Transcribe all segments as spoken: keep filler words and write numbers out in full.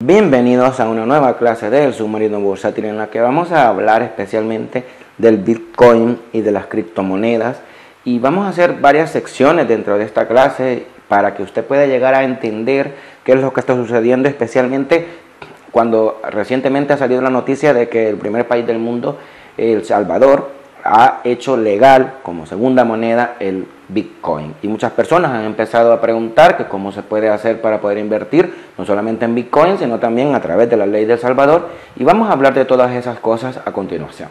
Bienvenidos a una nueva clase del Submarino Bursátil en la que vamos a hablar especialmente del Bitcoin y de las criptomonedas, y vamos a hacer varias secciones dentro de esta clase para que usted pueda llegar a entender qué es lo que está sucediendo, especialmente cuando recientemente ha salido la noticia de que el primer país del mundo, El Salvador, ha hecho legal como segunda moneda el Bitcoin, y muchas personas han empezado a preguntar que cómo se puede hacer para poder invertir no solamente en Bitcoin sino también a través de la ley de El Salvador, y vamos a hablar de todas esas cosas a continuación.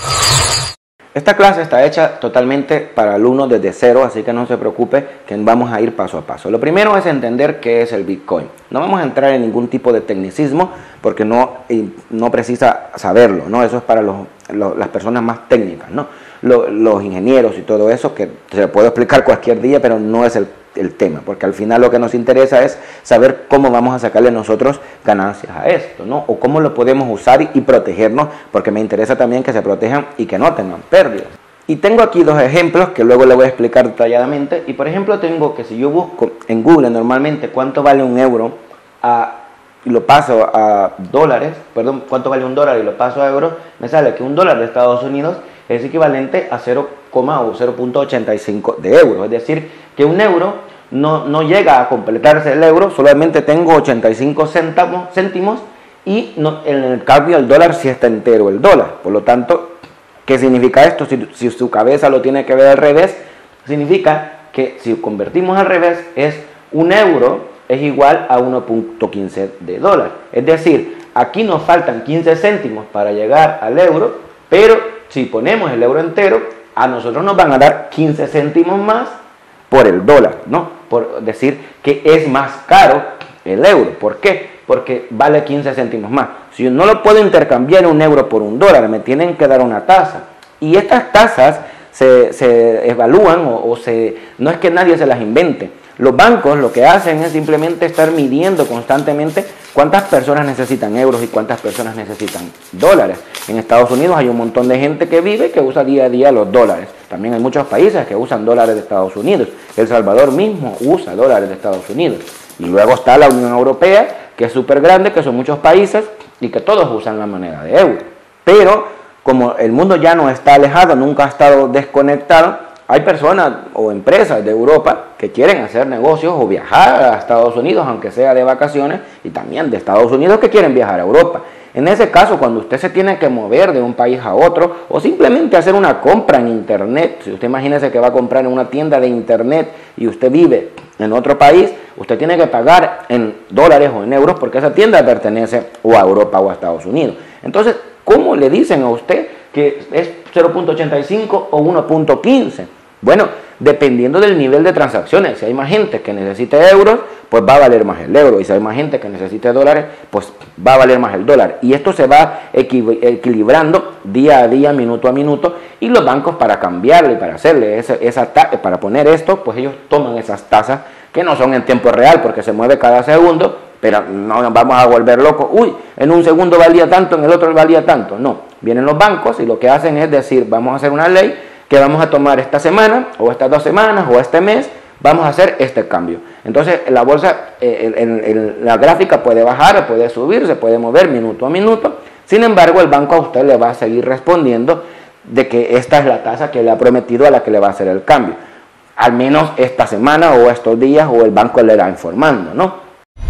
Esta clase está hecha totalmente para alumnos desde cero, así que no se preocupe que vamos a ir paso a paso. Lo primero es entender qué es el Bitcoin. No vamos a entrar en ningún tipo de tecnicismo porque no, no precisa saberlo, ¿no? Eso es para los, los, las personas más técnicas, ¿no? Los, los ingenieros y todo eso, que se lo puedo explicar cualquier día, pero no es el, el tema, porque al final lo que nos interesa es saber cómo vamos a sacarle nosotros ganancias a esto, ¿no? O cómo lo podemos usar y, y protegernos, porque me interesa también que se protejan y que no tengan pérdidas. Y tengo aquí dos ejemplos que luego le voy a explicar detalladamente. Y por ejemplo tengo que si yo busco en Google normalmente cuánto vale un euro a, y lo paso a dólares, perdón, cuánto vale un dólar y lo paso a euros, me sale que un dólar de Estados Unidos es equivalente a cero punto ochenta y cinco de euros. Es decir, que un euro no, no llega a completarse el euro, solamente tengo ochenta y cinco céntimos, céntimos y no, en el cambio el dólar sí está entero el dólar. Por lo tanto, ¿qué significa esto? Si, si su cabeza lo tiene que ver al revés, significa que si convertimos al revés es un euro es igual a uno punto quince de dólar. Es decir, aquí nos faltan quince céntimos para llegar al euro, pero si ponemos el euro entero, a nosotros nos van a dar quince céntimos más por el dólar, ¿no? Por decir que es más caro el euro. ¿Por qué? Porque vale quince céntimos más. Si yo no lo puedo intercambiar un euro por un dólar, me tienen que dar una tasa. Y estas tasas se, se evalúan o, o se, no es que nadie se las invente. Los bancos lo que hacen es simplemente estar midiendo constantemente cuántas personas necesitan euros y cuántas personas necesitan dólares. En Estados Unidos hay un montón de gente que vive que usa día a día los dólares. También hay muchos países que usan dólares de Estados Unidos. El Salvador mismo usa dólares de Estados Unidos. Y luego está la Unión Europea, que es súper grande, que son muchos países y que todos usan la moneda de euro. Pero como el mundo ya no está alejado, nunca ha estado desconectado, hay personas o empresas de Europa que quieren hacer negocios o viajar a Estados Unidos, aunque sea de vacaciones, y también de Estados Unidos que quieren viajar a Europa. En ese caso, cuando usted se tiene que mover de un país a otro o simplemente hacer una compra en internet, si usted imagínese que va a comprar en una tienda de internet y usted vive en otro país, usted tiene que pagar en dólares o en euros porque esa tienda pertenece o a Europa o a Estados Unidos. Entonces, ¿cómo le dicen a usted que es cero punto ochenta y cinco o uno punto quince? Bueno, dependiendo del nivel de transacciones. Si hay más gente que necesite euros, pues va a valer más el euro. Y si hay más gente que necesite dólares, pues va a valer más el dólar. Y esto se va equilibrando día a día, minuto a minuto. Y los bancos, para cambiarle y para hacerle esa, esa para poner esto, pues ellos toman esas tasas que no son en tiempo real porque se mueve cada segundo. Pero no nos vamos a volver locos. Uy, en un segundo valía tanto, en el otro valía tanto. No, vienen los bancos y lo que hacen es decir, vamos a hacer una ley que vamos a tomar esta semana, o estas dos semanas, o este mes, vamos a hacer este cambio. Entonces, la bolsa, eh, el, el, la gráfica puede bajar, puede subir, se puede mover minuto a minuto. Sin embargo, el banco a usted le va a seguir respondiendo de que esta es la tasa que le ha prometido a la que le va a hacer el cambio. Al menos esta semana, o estos días, o el banco le irá informando, ¿no?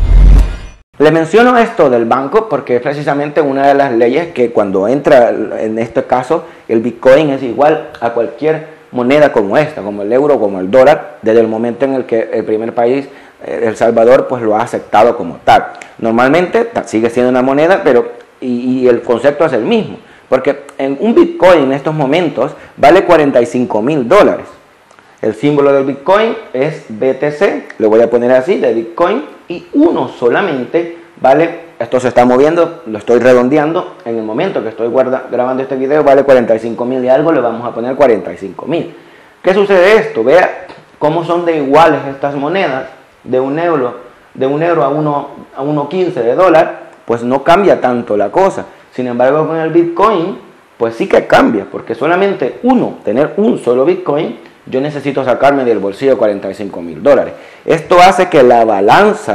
Le menciono esto del banco porque es precisamente una de las leyes que cuando entra, en este caso, el Bitcoin es igual a cualquier moneda como esta, como el euro, como el dólar, desde el momento en el que el primer país, El Salvador, pues lo ha aceptado como tal. Normalmente sigue siendo una moneda, pero y, y el concepto es el mismo, porque en un Bitcoin en estos momentos vale cuarenta y cinco mil dólares. El símbolo del Bitcoin es B T C, lo voy a poner así, de Bitcoin, y uno solamente vale, esto se está moviendo, lo estoy redondeando, en el momento que estoy guarda, grabando este video vale cuarenta y cinco mil y algo, le vamos a poner cuarenta y cinco mil. ¿Qué sucede esto? Vea cómo son de iguales estas monedas, de un euro, de un euro a uno a uno quince de dólar, pues no cambia tanto la cosa. Sin embargo, con el Bitcoin, pues sí que cambia, porque solamente uno, tener un solo Bitcoin, yo necesito sacarme del bolsillo cuarenta y cinco mil dólares. Esto hace que la balanza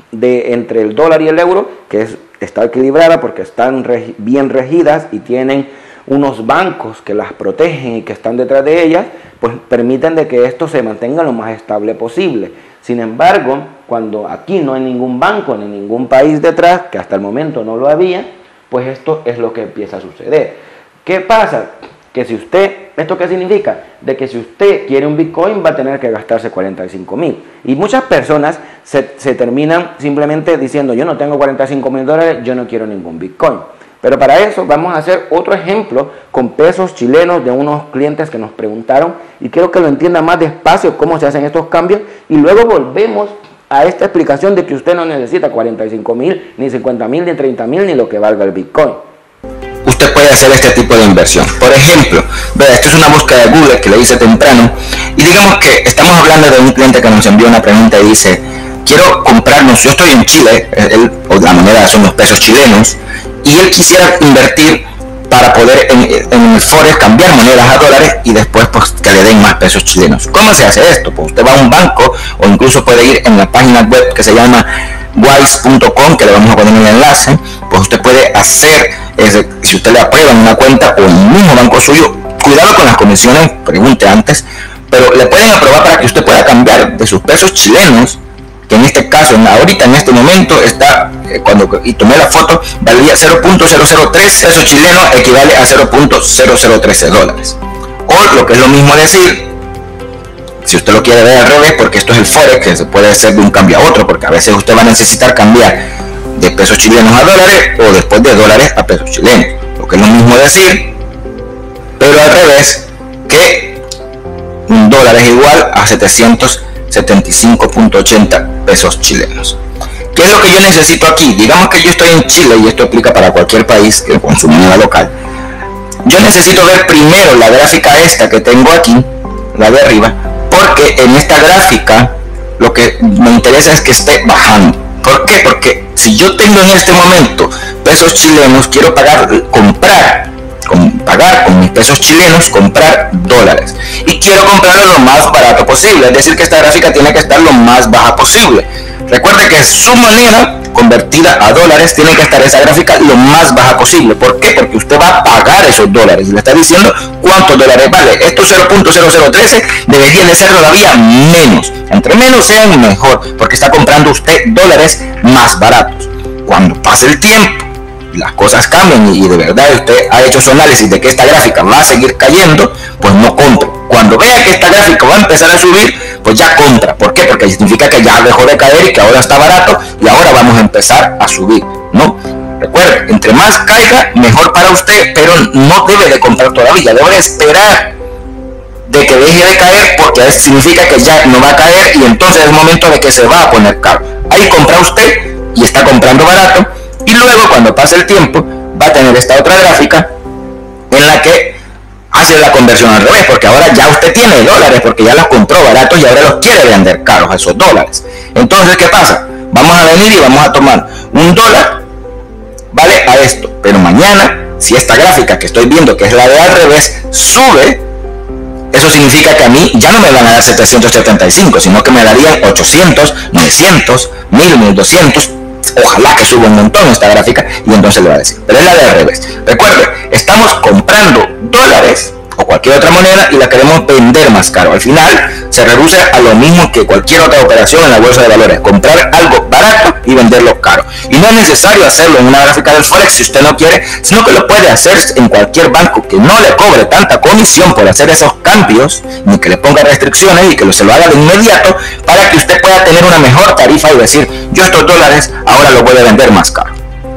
de entre el dólar y el euro, que es, está equilibrada porque están regi- bien regidas y tienen unos bancos que las protegen y que están detrás de ellas, pues permiten de que esto se mantenga lo más estable posible. Sin embargo, cuando aquí no hay ningún banco ni ningún país detrás, que hasta el momento no lo había, pues esto es lo que empieza a suceder. ¿Qué pasa? Que si usted, ¿esto qué significa? De que si usted quiere un Bitcoin va a tener que gastarse cuarenta y cinco mil. Y muchas personas se, se terminan simplemente diciendo, yo no tengo cuarenta y cinco mil dólares, yo no quiero ningún Bitcoin. Pero para eso vamos a hacer otro ejemplo con pesos chilenos de unos clientes que nos preguntaron, y quiero que lo entienda más despacio cómo se hacen estos cambios, y luego volvemos a esta explicación de que usted no necesita cuarenta y cinco mil, ni cincuenta mil, ni treinta mil, ni lo que valga el Bitcoin. Usted puede hacer este tipo de inversión. Por ejemplo, vea, esto es una búsqueda de Google que le hice temprano, y digamos que estamos hablando de un cliente que nos envió una pregunta y dice, quiero comprarnos, yo estoy en Chile, él, o la moneda son los pesos chilenos, y él quisiera invertir para poder en, en el Forex cambiar monedas a dólares y después pues que le den más pesos chilenos. ¿Cómo se hace esto? Pues usted va a un banco o incluso puede ir en la página web que se llama wise punto com, que le vamos a poner el enlace. Pues usted puede hacer, ese, si usted le aprueba en una cuenta o en el mismo banco suyo, cuidado con las comisiones, pregunte antes, pero le pueden aprobar para que usted pueda cambiar de sus pesos chilenos, que en este caso, ahorita en este momento está, eh, cuando y tomé la foto, valía cero punto cero cero tres pesos chilenos, equivale a cero punto cero cero trece dólares. O lo que es lo mismo decir, si usted lo quiere ver al revés, porque esto es el Forex, que se puede hacer de un cambio a otro, porque a veces usted va a necesitar cambiar de pesos chilenos a dólares o después de dólares a pesos chilenos. Lo que es lo mismo decir, pero al revés, que un dólar es igual a setecientos setenta y cinco punto ochenta pesos chilenos. ¿Qué es lo que yo necesito aquí? Digamos que yo estoy en Chile, y esto aplica para cualquier país que con su moneda local. Yo necesito ver primero la gráfica esta que tengo aquí, la de arriba, porque en esta gráfica lo que me interesa es que esté bajando. ¿Por qué? Porque si yo tengo en este momento pesos chilenos, quiero pagar, comprar Con, pagar con mis pesos chilenos, comprar dólares, y quiero comprarlo lo más barato posible, es decir que esta gráfica tiene que estar lo más baja posible. Recuerde que su moneda convertida a dólares tiene que estar esa gráfica lo más baja posible. ¿Por qué? Porque usted va a pagar esos dólares y le está diciendo cuántos dólares vale. Estos cero punto cero cero trece deberían de ser todavía menos, entre menos sean mejor, porque está comprando usted dólares más baratos. Cuando pase el tiempo, las cosas cambian y de verdad usted ha hecho su análisis de que esta gráfica va a seguir cayendo, pues no compre. Cuando vea que esta gráfica va a empezar a subir, pues ya compra. ¿Por qué? Porque significa que ya dejó de caer y que ahora está barato y ahora vamos a empezar a subir, ¿no? Recuerde, entre más caiga, mejor para usted, pero no debe de comprar todavía, debe de esperar de que deje de caer, porque significa que ya no va a caer y entonces es el momento de que se va a poner caro. Ahí compra usted y está comprando barato. Y luego cuando pase el tiempo va a tener esta otra gráfica en la que hace la conversión al revés, porque ahora ya usted tiene dólares porque ya los compró baratos y ahora los quiere vender caros a esos dólares. Entonces, ¿qué pasa? Vamos a venir y vamos a tomar un dólar, vale a esto, pero mañana, si esta gráfica que estoy viendo, que es la de al revés, sube, eso significa que a mí ya no me van a dar setecientos setenta y cinco, sino que me darían ochocientos, novecientos, mil, mil doscientos. Ojalá que suba un montón esta gráfica y entonces le va a decir, pero es la de al revés. Recuerde, estamos comprando dólares o cualquier otra moneda y la queremos vender más caro. Al final se reduce a lo mismo que cualquier otra operación en la bolsa de valores, comprar algo barato y venderlo caro. Y no es necesario hacerlo en una gráfica del Forex si usted no quiere, sino que lo puede hacer en cualquier banco que no le cobre tanta comisión por hacer esos cambios, ni que le ponga restricciones y que se lo haga de inmediato, para que usted pueda tener una mejor tarifa y decir, yo estos dólares ahora los voy a vender más caro.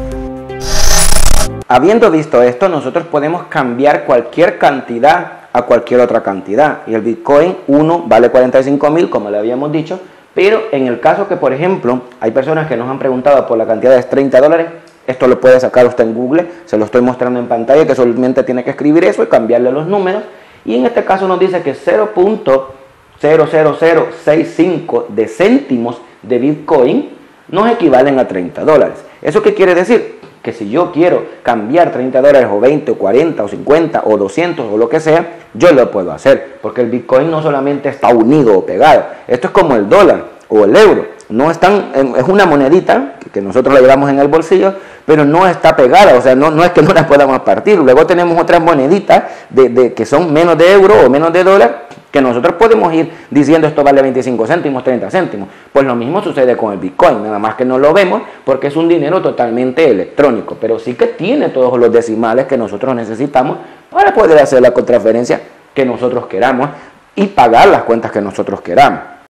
Habiendo visto esto, nosotros podemos cambiar cualquier cantidad a cualquier otra cantidad. Y el Bitcoin uno vale cuarenta y cinco mil, como le habíamos dicho. Pero en el caso que, por ejemplo, hay personas que nos han preguntado por la cantidad de treinta dólares, esto lo puede sacar usted en Google, se lo estoy mostrando en pantalla, que solamente tiene que escribir eso y cambiarle los números. Y en este caso nos dice que cero punto cero cero cero sesenta y cinco de céntimos de Bitcoin nos equivalen a treinta dólares. ¿Eso qué quiere decir? Que si yo quiero cambiar treinta dólares o veinte o cuarenta o cincuenta o doscientos o lo que sea, yo lo puedo hacer, porque el Bitcoin no solamente está unido o pegado, esto es como el dólar o el euro. no están, es una monedita que nosotros la llevamos en el bolsillo, pero no está pegada, o sea, no, no es que no la podamos partir. Luego tenemos otras moneditas de, de, que son menos de euro o menos de dólar, que nosotros podemos ir diciendo esto vale veinticinco céntimos, treinta céntimos. Pues lo mismo sucede con el Bitcoin, nada más que no lo vemos porque es un dinero totalmente electrónico, pero sí que tiene todos los decimales que nosotros necesitamos para poder hacer la transferencia que nosotros queramos y pagar las cuentas que nosotros queramos.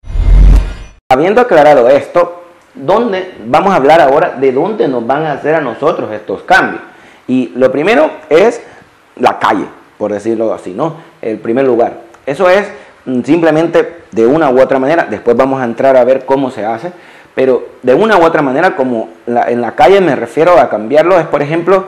Habiendo aclarado esto, ¿dónde vamos a hablar ahora de dónde nos van a hacer a nosotros estos cambios? Y lo primero es la calle, por decirlo así, ¿no? El primer lugar. Eso es simplemente de una u otra manera, después vamos a entrar a ver cómo se hace, pero de una u otra manera, como la, en la calle me refiero a cambiarlo, es por ejemplo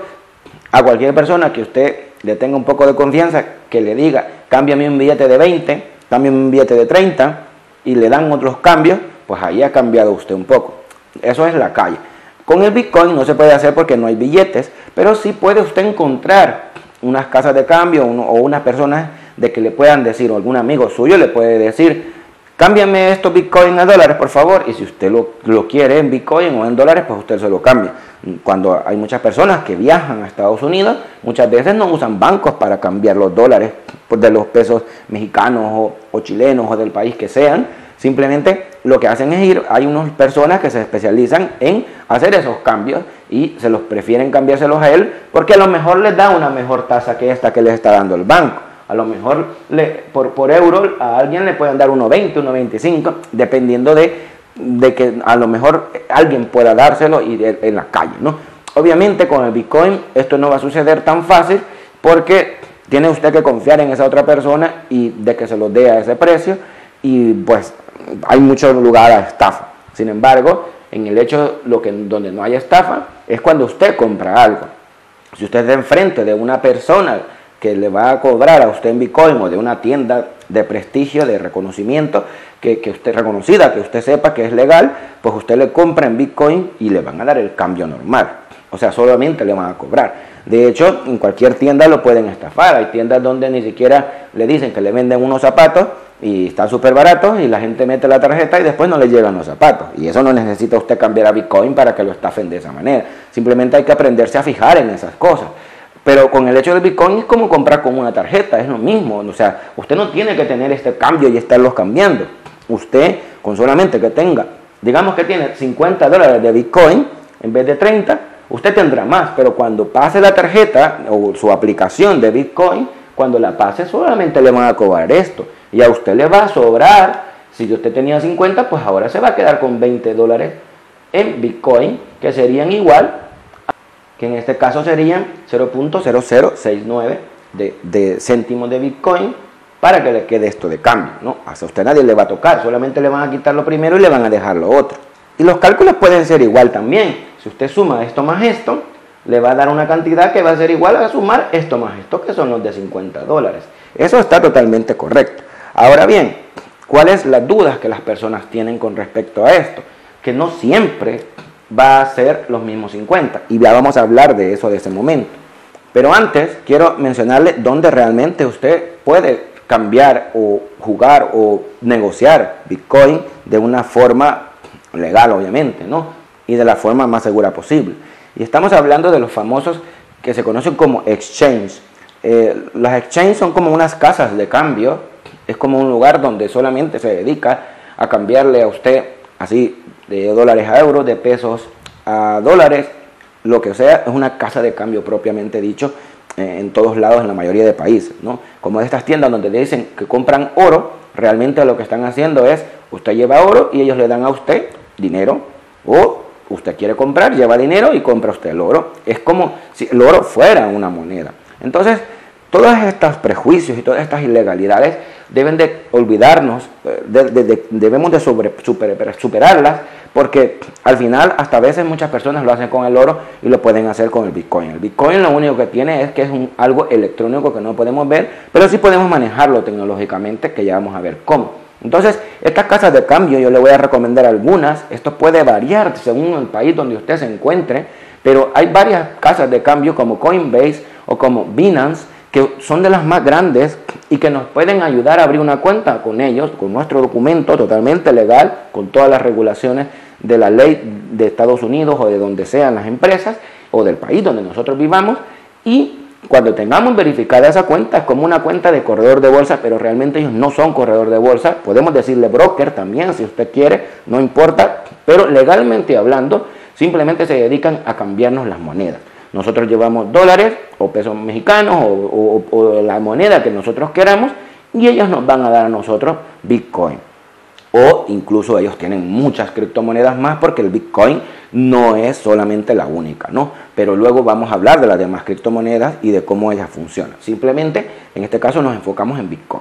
a cualquier persona que usted le tenga un poco de confianza, que le diga, cámbiame un billete de veinte, cámbiame un billete de treinta, y le dan otros cambios, pues ahí ha cambiado usted un poco. Eso es la calle. Con el Bitcoin no se puede hacer porque no hay billetes, pero sí puede usted encontrar unas casas de cambio uno, o unas personas de que le puedan decir, o algún amigo suyo le puede decir, cámbiame estos Bitcoin a dólares, por favor, y si usted lo, lo quiere en Bitcoin o en dólares, pues usted se lo cambia. Cuando hay muchas personas que viajan a Estados Unidos, muchas veces no usan bancos para cambiar los dólares pues, de los pesos mexicanos o, o chilenos o del país que sean. Simplemente lo que hacen es ir, hay unas personas que se especializan en hacer esos cambios y se los prefieren cambiárselos a él porque a lo mejor les da una mejor tasa que esta que les está dando el banco. A lo mejor le, por, por euro a alguien le pueden dar uno veinte, uno veinticinco, dependiendo de, de que a lo mejor alguien pueda dárselo y de, en la calle, ¿no? Obviamente con el Bitcoin esto no va a suceder tan fácil porque tiene usted que confiar en esa otra persona y de que se lo dé a ese precio y pues hay mucho lugar a estafa. Sin embargo, en el hecho lo que, donde no hay estafa es cuando usted compra algo. Si usted está enfrente de una persona que le va a cobrar a usted en Bitcoin o de una tienda de prestigio, de reconocimiento, que, que usted reconocida, que usted sepa que es legal, pues usted le compra en Bitcoin y le van a dar el cambio normal. O sea, solamente le van a cobrar. De hecho, en cualquier tienda lo pueden estafar. Hay tiendas donde ni siquiera le dicen que le venden unos zapatos y están súper baratos y la gente mete la tarjeta y después no le llegan los zapatos. Y eso no necesita usted cambiar a Bitcoin para que lo estafen de esa manera. Simplemente hay que aprenderse a fijar en esas cosas. Pero con el hecho del Bitcoin es como comprar con una tarjeta, es lo mismo. O sea, usted no tiene que tener este cambio y estarlos cambiando. Usted, con solamente que tenga, digamos que tiene cincuenta dólares de Bitcoin en vez de treinta, usted tendrá más. Pero cuando pase la tarjeta o su aplicación de Bitcoin, cuando la pase solamente le van a cobrar esto. Y a usted le va a sobrar, si usted tenía cincuenta, pues ahora se va a quedar con veinte dólares en Bitcoin, que serían igual, que en este caso serían cero punto cero cero seis nueve de, de céntimos de Bitcoin para que le quede esto de cambio, ¿no? A usted nadie le va a tocar, solamente le van a quitar lo primero y le van a dejar lo otro. Y los cálculos pueden ser igual también. Si usted suma esto más esto, le va a dar una cantidad que va a ser igual a sumar esto más esto, que son los de cincuenta dólares. Eso está totalmente correcto. Ahora bien, ¿cuáles las dudas que las personas tienen con respecto a esto? Que no siempre va a ser los mismos cincuenta, y ya vamos a hablar de eso de ese momento. Pero antes quiero mencionarle dónde realmente usted puede cambiar o jugar o negociar Bitcoin de una forma legal, obviamente, ¿no? Y de la forma más segura posible. Y estamos hablando de los famosos que se conocen como exchange. Eh, las exchange son como unas casas de cambio, es como un lugar donde solamente se dedica a cambiarle a usted así de dólares a euros, de pesos a dólares, lo que sea, es una casa de cambio propiamente dicho eh, en todos lados, en la mayoría de países, ¿no? Como de estas tiendas donde le dicen que compran oro, realmente lo que están haciendo es, usted lleva oro y ellos le dan a usted dinero, o usted quiere comprar, lleva dinero y compra usted el oro. Es como si el oro fuera una moneda. Entonces, todos estos prejuicios y todas estas ilegalidades deben de olvidarnos, de, de, de, debemos de sobre, super, superarlas, porque al final hasta a veces muchas personas lo hacen con el oro y lo pueden hacer con el Bitcoin. El Bitcoin lo único que tiene es que es un, algo electrónico que no podemos ver, pero sí podemos manejarlo tecnológicamente, que ya vamos a ver cómo. Entonces, estas casas de cambio yo le voy a recomendar algunas. Esto puede variar según el país donde usted se encuentre, pero hay varias casas de cambio como Coinbase o como Binance, que son de las más grandes y que nos pueden ayudar a abrir una cuenta con ellos, con nuestro documento totalmente legal, con todas las regulaciones de la ley de Estados Unidos o de donde sean las empresas o del país donde nosotros vivamos. Y cuando tengamos verificada esa cuenta, es como una cuenta de corredor de bolsa, pero realmente ellos no son corredor de bolsa. Podemos decirle broker también, si usted quiere, no importa, pero legalmente hablando, simplemente se dedican a cambiarnos las monedas. Nosotros llevamos dólares o pesos mexicanos o, o, o la moneda que nosotros queramos, y ellos nos van a dar a nosotros Bitcoin. O incluso ellos tienen muchas criptomonedas más, porque el Bitcoin no es solamente la única, ¿no? Pero luego vamos a hablar de las demás criptomonedas y de cómo ellas funcionan. Simplemente, en este caso, nos enfocamos en Bitcoin.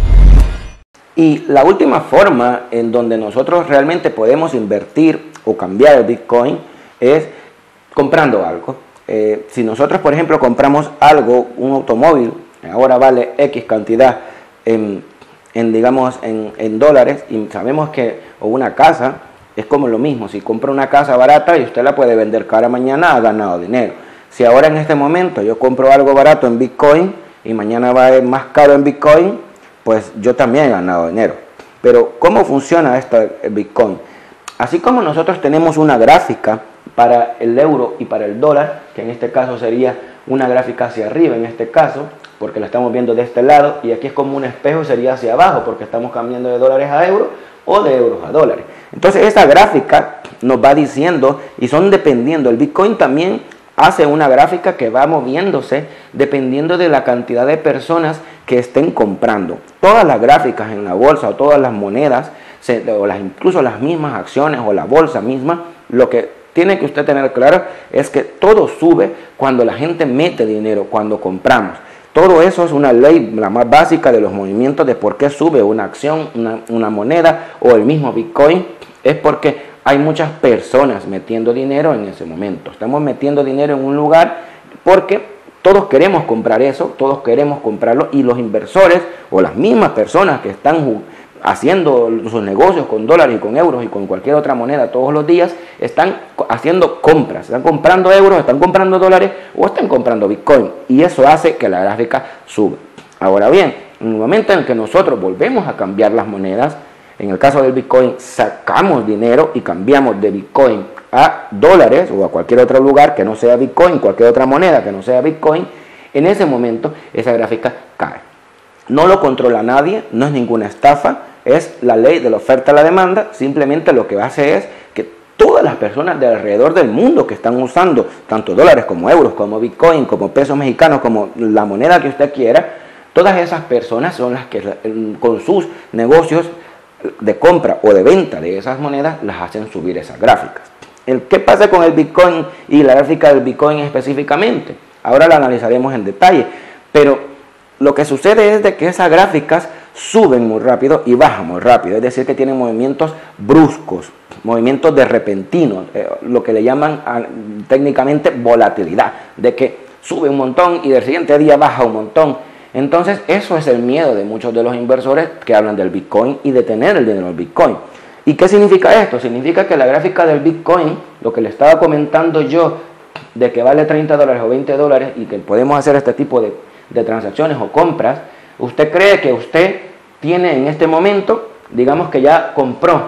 Y la última forma en donde nosotros realmente podemos invertir o cambiar el Bitcoin es comprando algo. Eh, si nosotros, por ejemplo, compramos algo, un automóvil, ahora vale X cantidad en, en digamos, en, en dólares, y sabemos que, o una casa, es como lo mismo. Si compra una casa barata y usted la puede vender cara mañana, ha ganado dinero. Si ahora en este momento yo compro algo barato en Bitcoin y mañana va a ir más caro en Bitcoin, pues yo también he ganado dinero. Pero ¿cómo funciona esto el Bitcoin? Así como nosotros tenemos una gráfica para el euro y para el dólar, que en este caso sería una gráfica hacia arriba en este caso, porque la estamos viendo de este lado, y aquí es como un espejo, sería hacia abajo, porque estamos cambiando de dólares a euros o de euros a dólares. Entonces esa gráfica nos va diciendo, y son dependiendo, el Bitcoin también hace una gráfica que va moviéndose dependiendo de la cantidad de personas que estén comprando. Todas las gráficas en la bolsa o todas las monedas, se, o las, incluso las mismas acciones o la bolsa misma, lo que tiene que usted tener claro es que todo sube cuando la gente mete dinero, cuando compramos. Todo eso es una ley, la más básica de los movimientos de por qué sube una acción, una, una moneda o el mismo Bitcoin, es porque hay muchas personas metiendo dinero en ese momento. Estamos metiendo dinero en un lugar porque todos queremos comprar eso, todos queremos comprarlo, y los inversores o las mismas personas que están haciendo sus negocios con dólares y con euros y con cualquier otra moneda todos los días, están haciendo compras, están comprando euros, están comprando dólares o están comprando Bitcoin, y eso hace que la gráfica suba. Ahora bien, en el momento en que nosotros volvemos a cambiar las monedas, en el caso del Bitcoin sacamos dinero y cambiamos de Bitcoin a dólares o a cualquier otro lugar que no sea Bitcoin, cualquier otra moneda que no sea Bitcoin, en ese momento esa gráfica cae. No lo controla nadie, no es ninguna estafa, es la ley de la oferta y la demanda. Simplemente lo que hace es que todas las personas de alrededor del mundo que están usando tanto dólares como euros, como Bitcoin, como pesos mexicanos, como la moneda que usted quiera, todas esas personas son las que con sus negocios de compra o de venta de esas monedas las hacen subir esas gráficas. El, ¿Qué pasa con el Bitcoin y la gráfica del Bitcoin específicamente? Ahora la analizaremos en detalle, pero lo que sucede es de que esas gráficas suben muy rápido y bajan muy rápido, es decir, que tienen movimientos bruscos, movimientos de repentinos, eh, lo que le llaman a, técnicamente volatilidad, de que sube un montón y del siguiente día baja un montón. Entonces eso es el miedo de muchos de los inversores que hablan del Bitcoin y de tener el dinero del Bitcoin. ¿Y qué significa esto? Significa que la gráfica del Bitcoin, lo que le estaba comentando yo, de que vale treinta dólares o veinte dólares y que podemos hacer este tipo de, de transacciones o compras, usted cree que usted tiene en este momento, digamos que ya compró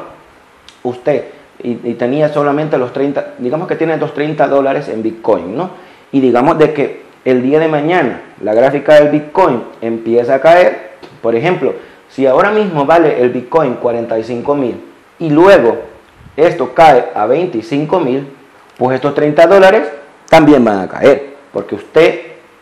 usted y, y tenía solamente los treinta, digamos que tiene los treinta dólares en Bitcoin, ¿no? Y digamos de que el día de mañana la gráfica del Bitcoin empieza a caer. Por ejemplo, si ahora mismo vale el Bitcoin cuarenta y cinco mil y luego esto cae a veinticinco mil, pues estos treinta dólares también van a caer, porque usted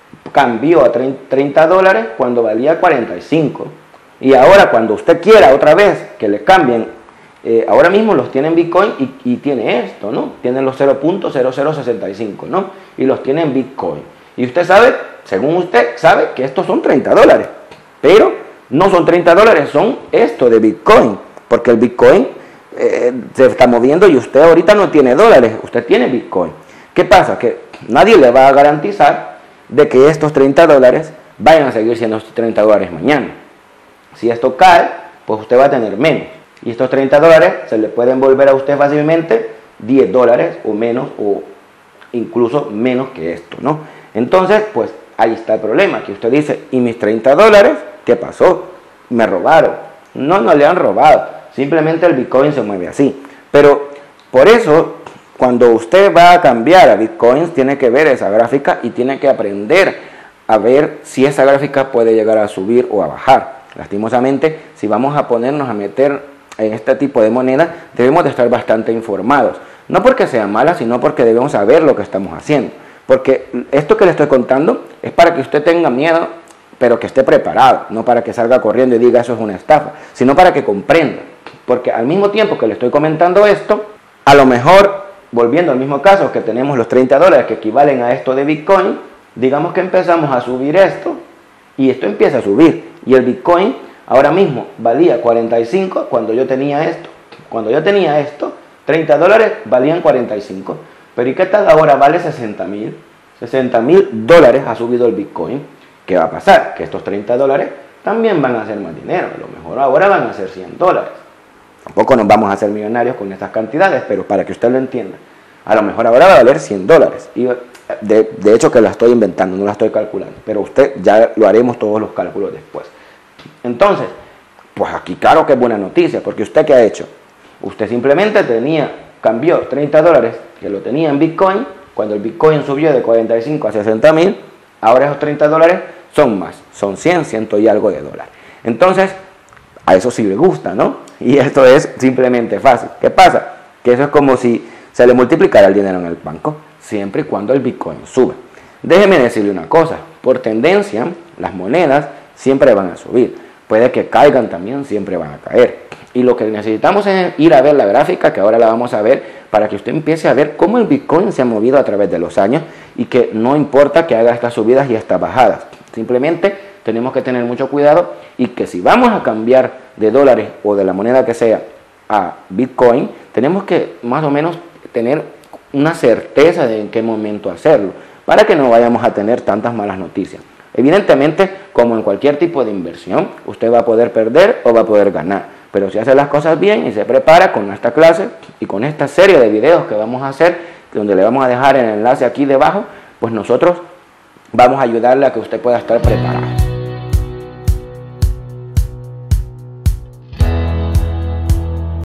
cambió a treinta dólares cuando valía cuarenta y cinco, y ahora cuando usted quiera otra vez que le cambien, eh, ahora mismo los tiene en Bitcoin y, y tiene esto, ¿no? Tienen los cero punto cero cero sesenta y cinco, ¿no? Y los tiene en Bitcoin. Y usted sabe, según usted, sabe que estos son treinta dólares. Pero no son treinta dólares, son esto de Bitcoin. Porque el Bitcoin eh, se está moviendo y usted ahorita no tiene dólares, usted tiene Bitcoin. ¿Qué pasa? Que nadie le va a garantizar de que estos treinta dólares vayan a seguir siendo treinta dólares mañana. Si esto cae, pues usted va a tener menos. Y estos treinta dólares se le pueden volver a usted fácilmente diez dólares o menos, o incluso menos que esto, ¿no? Entonces, pues ahí está el problema, que usted dice, ¿y mis treinta dólares? ¿qué pasó? Me robaron. No, no le han robado, simplemente el Bitcoin se mueve así. Pero por eso, cuando usted va a cambiar a Bitcoins, tiene que ver esa gráfica y tiene que aprender a ver si esa gráfica puede llegar a subir o a bajar. Lastimosamente, si vamos a ponernos a meter en este tipo de moneda, debemos de estar bastante informados. No porque sea mala, sino porque debemos saber lo que estamos haciendo. Porque esto que le estoy contando es para que usted tenga miedo, pero que esté preparado, no para que salga corriendo y diga eso es una estafa, sino para que comprenda. Porque al mismo tiempo que le estoy comentando esto, a lo mejor, volviendo al mismo caso, que tenemos los treinta dólares que equivalen a esto de Bitcoin, digamos que empezamos a subir esto, y esto empieza a subir, y el Bitcoin ahora mismo valía cuarenta y cinco cuando yo tenía esto. Cuando yo tenía esto, treinta dólares valían cuarenta y cinco. Pero ¿y qué tal ahora vale sesenta mil? sesenta mil dólares ha subido el Bitcoin. ¿Qué va a pasar? Que estos treinta dólares también van a ser más dinero. A lo mejor ahora van a ser cien dólares. Tampoco nos vamos a hacer millonarios con estas cantidades, pero para que usted lo entienda. A lo mejor ahora va a valer cien dólares. Y de, de hecho que la estoy inventando, no la estoy calculando. Pero usted ya lo haremos todos los cálculos después. Entonces, pues aquí claro que es buena noticia, porque usted ¿qué ha hecho? Usted simplemente tenía, cambió treinta dólares, que lo tenía en Bitcoin, cuando el Bitcoin subió de cuarenta y cinco a sesenta mil, ahora esos treinta dólares son más, son cien, ciento y algo de dólares. Entonces, a eso sí le gusta, ¿no? Y esto es simplemente fácil. ¿Qué pasa? Que eso es como si se le multiplicara el dinero en el banco, siempre y cuando el Bitcoin sube. Déjeme decirle una cosa, por tendencia, las monedas siempre van a subir. Puede que caigan también, siempre van a caer. Y lo que necesitamos es ir a ver la gráfica, que ahora la vamos a ver, para que usted empiece a ver cómo el Bitcoin se ha movido a través de los años y que no importa que haga estas subidas y estas bajadas. Simplemente tenemos que tener mucho cuidado y que si vamos a cambiar de dólares o de la moneda que sea a Bitcoin, tenemos que más o menos tener una certeza de en qué momento hacerlo, para que no vayamos a tener tantas malas noticias. Evidentemente, como en cualquier tipo de inversión, usted va a poder perder o va a poder ganar. Pero si hace las cosas bien y se prepara con esta clase y con esta serie de videos que vamos a hacer, donde le vamos a dejar el enlace aquí debajo, pues nosotros vamos a ayudarle a que usted pueda estar preparado.